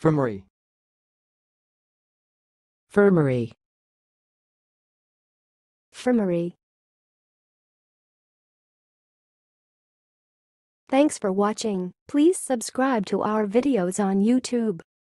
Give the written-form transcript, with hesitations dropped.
fermery, fermery, fermery. Thanks for watching. Please subscribe to our videos on YouTube.